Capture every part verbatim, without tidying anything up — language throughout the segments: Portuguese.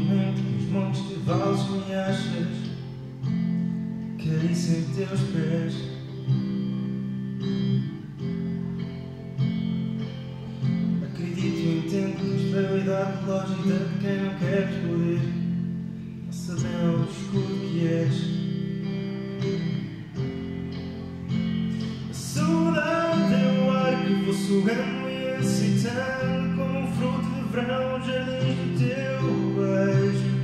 momento que os montes de vales me achas, caí sem teus pés. Acredito e entendo que isto é a idade lógica de quem não quer explodir, não sabendo o escuro que és. A saudade é o ar que vou sugando e excitando como um fruto de verão, jardins do teu beijo.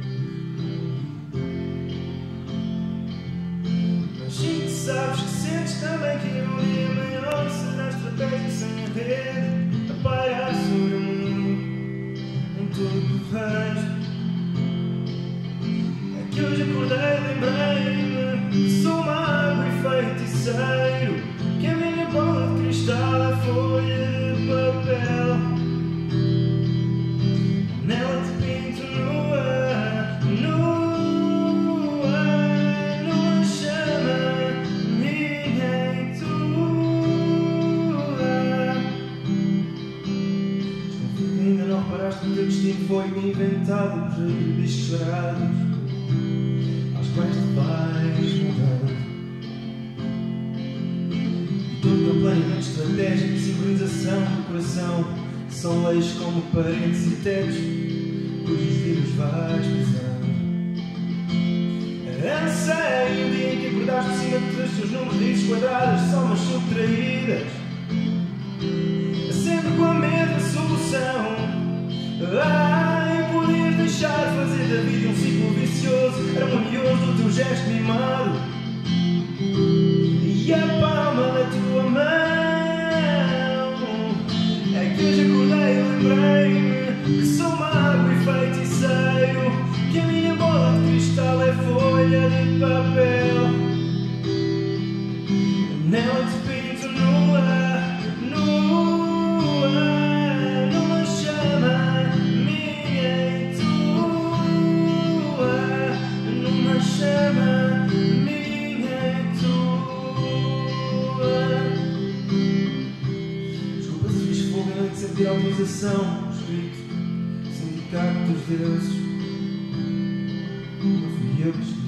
Mas sim que sabes que sentes também que um dia maior serás trapézio sem a rede a pairar sobre o mundo em tudo que vejo. É que hoje acordei e lembrei-me que sou mago e feiticeiro, que a minha bola de cristal é folha de papel. Nela te pinto nua, nua, numa chama minha e tua. Desconfio que ainda não reparaste que o teu destino foi inventado por bichos varados aos quais te vais mudando. Todo o planeamento estratégico de sincronização do coração são leis como paredes e tetos cujos vidros vais pisando. Anseio o dia em que acordaste por cima de todos os teus números de ires quadradas, somas subtraídas, sempre com a mesma solução. Ai, poder deixar fazer da vida um ciclo vicioso, harmonioso do teu gesto mimado e a palma da tua mão. É que hoje acordei e lembrei-me que sou mago e feiticeiro, que a minha bola de cristal é folha de papel. Nela te pinto nua, nua, numa chama minha e tua, numa chama minha e tua. Desculpa se fiz fogo em noite sem pedir autorização, escrito, sindicato dos deuses. Não fui eu que